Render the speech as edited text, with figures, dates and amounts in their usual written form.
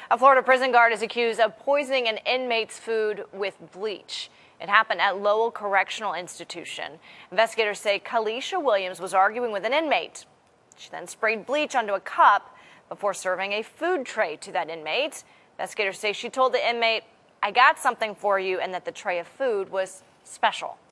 A Florida prison guard is accused of poisoning an inmate's food with bleach. It happened at Lowell Correctional Institution. Investigators say Kalisha Williams was arguing with an inmate. She then sprayed bleach onto a cup before serving a food tray to that inmate. Investigators say she told the inmate, "I got something for you," and that the tray of food was special.